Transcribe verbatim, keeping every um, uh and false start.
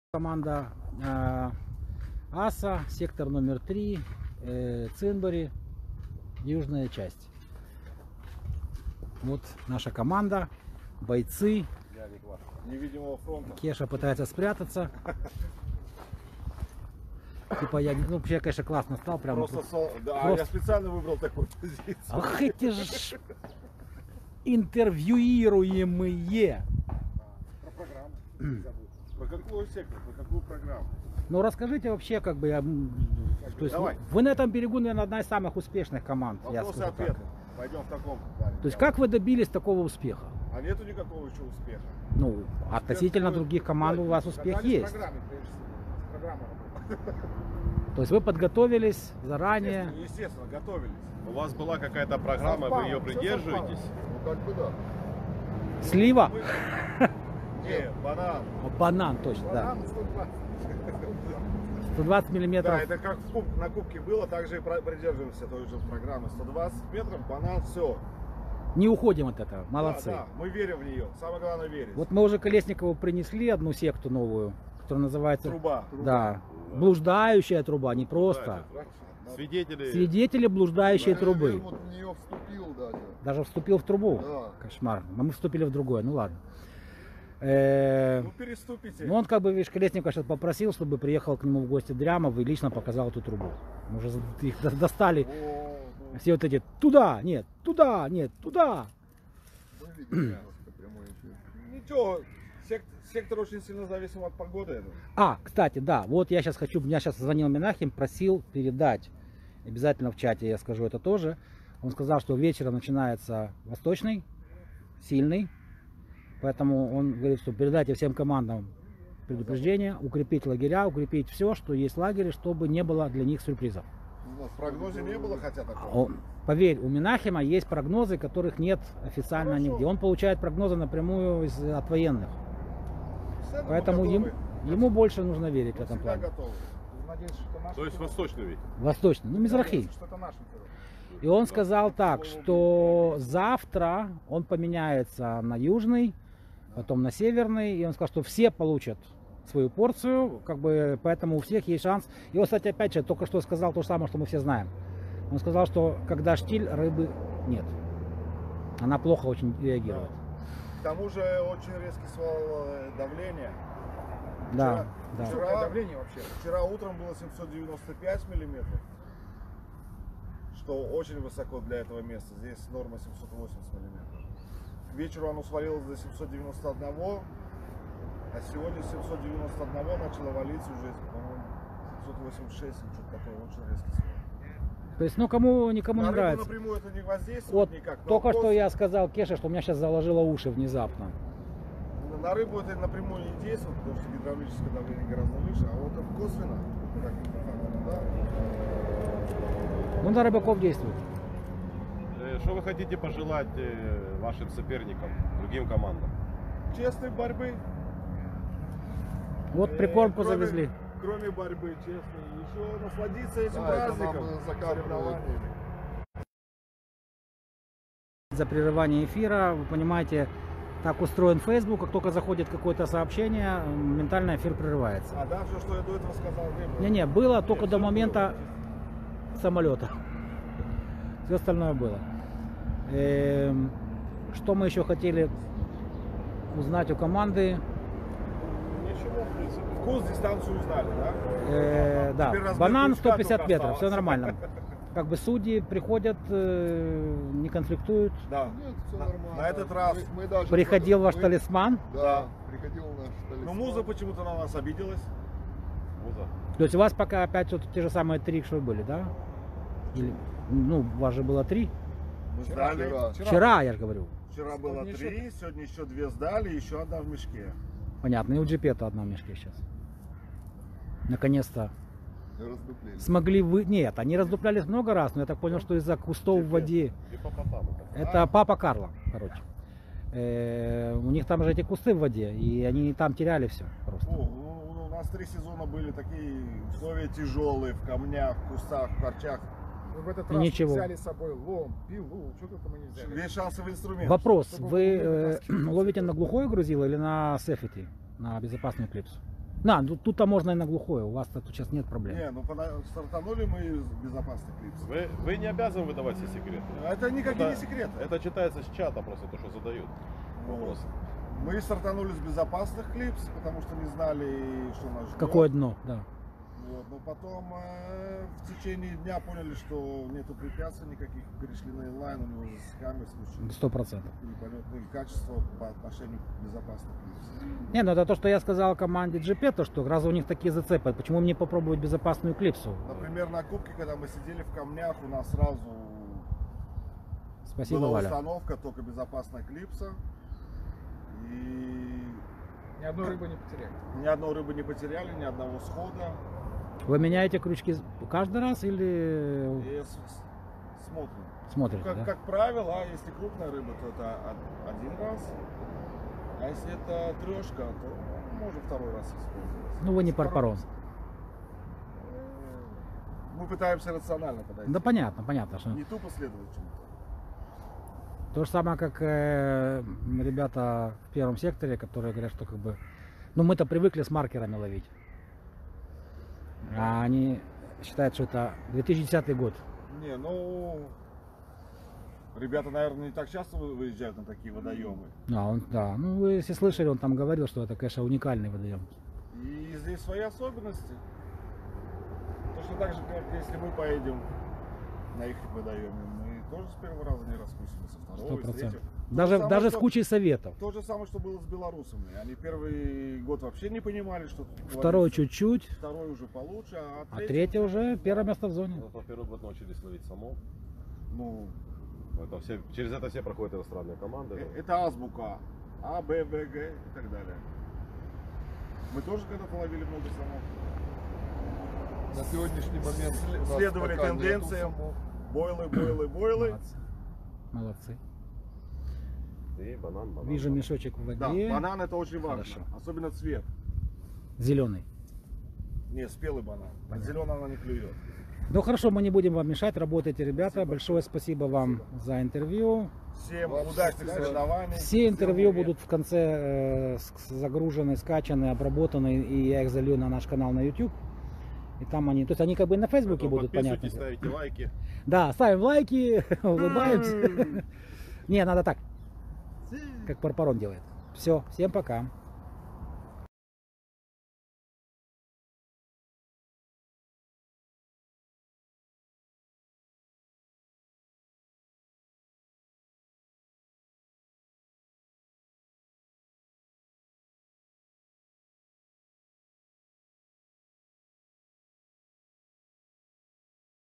Команда э, АСА, сектор номер три, э, Цинбари, южная часть. Вот наша команда, бойцы. Невидимого фронта. Кеша пытается спрятаться. Типа я, ну вообще, конечно, классно стал, прям. Просто, со... да, просто... я специально выбрал такую позицию. Ах, эти ж интервьюируемые. Про программу. Про какую сектор, про какую программу? Ну расскажите вообще, как бы, я, то есть, Давай. вы на этом берегу, наверное, одна из самых успешных команд. Вопросы и ответы. Пойдем в таком плане. То есть как вы добились такого успеха? А нету никакого еще успеха. Ну, относительно Успех других команд у вас успех Догнались есть. программе, прежде всего. Программа работает. То есть вы подготовились заранее. Естественно, естественно, готовились. У вас была какая-то программа, вы ее придерживаетесь? Ну как бы да. Слива? Не, банан. О, банан, точно, да. Банан сто двадцать. сто двадцать миллиметров. Да, это как в куб, на кубке было, так же и придерживаемся той же программы. сто двадцать метров, банан, все. Не уходим от этого, молодцы. Да, да, мы верим в нее. Самое главное верить. Вот мы уже Колесникову принесли одну секту новую, которая называется... Труба. Да, блуждающая труба, не просто. Свидетели. Свидетели блуждающей Да, трубы. я вот в нее вступил даже. Даже вступил в трубу? Да. Кошмар. А мы вступили в другое, ну ладно. Э, Ну переступите. Ну он как бы, видишь, Колесников сейчас попросил, чтобы приехал к нему в гости Дрямов и лично показал эту трубу. Мы уже их до- достали. О, ну, Все вот эти туда, нет, туда, нет, туда. Были прямой эфир. Ничего, сек- сектор очень сильно зависим от погоды. это. А, кстати, да, вот я сейчас хочу, меня сейчас звонил Минахим, просил передать, обязательно в чате я скажу это тоже. Он сказал, что вечером начинается восточный, сильный, поэтому он говорит, что передайте всем командам предупреждение, укрепить лагеря, укрепить все, что есть в лагере, чтобы не было для них сюрпризов. У нас в прогнозе не было, хотя такого. Он- Поверь, у Минахима есть прогнозы, которых нет официально Хорошо. нигде. Он получает прогнозы напрямую из- от военных. С этого Поэтому мы ему, готовы. ему больше нужно верить в Мы этом всегда плане. готовы. Надеюсь, что наш То есть пирог. восточный ветер. Восточный, ну Мизрахи. Что это наш пирог. И он сказал так, что завтра он поменяется на южный, потом на северный, и он сказал, что все получат свою порцию, как бы, поэтому у всех есть шанс. И он, кстати, опять же, только что сказал то же самое, что мы все знаем. Он сказал, что когда штиль, рыбы нет. Она плохо очень реагирует. К тому же очень резкий свал э, давления. Да, да. Вчера- Какое давление вообще? Вчера утром было семьсот девяносто пять миллиметров, что очень высоко для этого места. Здесь норма семьсот восемьдесят миллиметров. К вечеру оно свалилось до семьсот девяносто один, а сегодня с семьсот девяносто один начало валиться уже, по-моему, семьсот восемьдесят шесть или что-то такое, очень резкий свал. То есть, ну, кому, никому На не рыбу нравится. напрямую это не воздействует Вот никак. но только что после- я сказал Кеше, что у меня сейчас заложило уши внезапно. На рыбу это напрямую не действует, потому что гидравлическое давление гораздо выше, а вот это косвенно, каким-то фактором, да. Ну, на рыбаков действует. Э, Что вы хотите пожелать э, вашим соперникам, другим командам? Честной борьбы. Вот Э, прикормку кроме- завезли. Кроме борьбы, честно, еще насладиться этим Да, это праздником, нам закапывают. соревнованиями. За прерывание эфира, вы понимаете, так устроен Facebook, как только заходит какое-то сообщение, моментально эфир прерывается. А да, все, что я до этого сказал, не было. Не-не, было только Нет, до всё момента было. самолета. Все остальное было. Эм, Что мы еще хотели узнать у команды? Ничего, в принципе. Вкус, дистанцию узнали, да? Э, да, Теперь разбор банан крючка сто пятьдесят только метров, все осталось. нормально. Как бы судьи приходят, э, не конфликтуют. Да. Нет, все На- нормально. на этот раз Мы, мы даже Приходил ваш мы- талисман. Да, приходил наш талисман. Но Муза почему-то на нас обиделась. Муза. То есть у вас пока опять вот те же самые три, что были, да? Или, ну, у вас же было три. Мы Вчера, сдали. вчера. Вчера, я же говорю. Вчера было Сегодня три, сегодня еще две сдали, еще одна в мешке. Понятно, и у джипета одна в мешке сейчас. Наконец-то Раздупление. смогли вы... Нет, они раздуплялись много раз, но я так понял, что из-за кустов в воде. Гиппопотамы. Это папа Карла, короче. Э, у них там же эти кусты в воде, и они там теряли все просто. О, ну, у нас три сезона были такие условия тяжелые, в камнях, в кустах, в корчах. Мы в этот И раз ничего. взяли с собой лом, пилу, что только мы не взяли. Весь шансовый инструмент. Вопрос, чтобы вы вы э, вытаскивали ловите на глухое грузило или на сефити, на безопасную клипсу? На, тут, тут-то можно и на глухое, у вас-то тут сейчас нет проблем. Не, ну пона- стартанули мы из безопасных клипс. Вы, вы не обязаны выдавать все секреты. Это никакие Это- не секреты. Это читается с чата просто, то, что задают Вот. вопросы. Мы стартанули с безопасных клипс, потому что не знали, что нас ждет. Какое дно, да. Вот, но потом э, в течение дня поняли, что нету препятствий никаких, перешли на инлайн, у него засеками случились Сто процентов. непонятные качества по отношению к безопасным клипсам. Не, ну это то, что я сказал команде джи пи, то что раз у них такие зацепы, почему мне попробовать безопасную клипсу? Например, на кубке, когда мы сидели в камнях, у нас сразу Спасибо, была Валя. установка только безопасная клипса. И Ни одной рыбы не потеряли. ни одной рыбы не потеряли, ни одного схода. Вы меняете крючки каждый раз или И с- с- смотрим. смотрите, Как, да? как правило, а если крупная рыба, то это од- один раз. А если это трешка, то можно второй раз использовать. Ну вы не парпарон. Мы пытаемся рационально подойти. Да понятно, понятно, что Не тупо следовать чему-то. то же самое, как э, ребята в первом секторе, которые говорят, что как бы, ну мы-то привыкли с маркерами ловить, а они считают, что это две тысячи десятый год. Не, ну... Ребята, наверное, не так часто вы- выезжают на такие водоемы. Да, он, да, ну вы если слышали, он там говорил, что это, конечно, уникальный водоем. И здесь свои особенности. Точно так же, как если мы поедем на их водоеме, мы тоже с первого раза не раскусим, со Сто второго, с процентов. третьего. То Даже, же самое, даже с что- кучей советов. То же самое, что было с белорусами. Они первый год вообще не понимали, что тут Второй творится. чуть-чуть, Второй уже получше, а а третий, третий уже первое место в зоне. Зато первый год научились ловить самов. Ну, Это все, через это все проходят иностранные команды. э- это азбука. А, Б, В, Г и так далее. Мы тоже когда-то ловили много самов. На сегодняшний момент у нас Следовали пока нету тенденциям. самов. Бойлы, бойлы, бойлы. Молодцы. Молодцы. И банан, банан. Вижу банан. мешочек в Да, воде. банан это очень важно. Хорошо. Особенно цвет. Зеленый. Не, спелый банан. От зеленого она не клюет. Ну хорошо, мы не будем вам мешать, работайте, ребята. Спасибо. Большое спасибо вам за интервью. Всем Вам удачных спасибо. соревнований. Все интервью Всем привет. будут в конце э, с- загружены, скачаны, обработаны, и я их залью на наш канал на YouTube. И там они, то есть они как бы и на Фейсбуке Поэтому будут, понятно. подписывайтесь, ставите лайки. Да, ставим лайки, улыбаемся. Не, надо так, как Парпарон делает. Все, всем пока.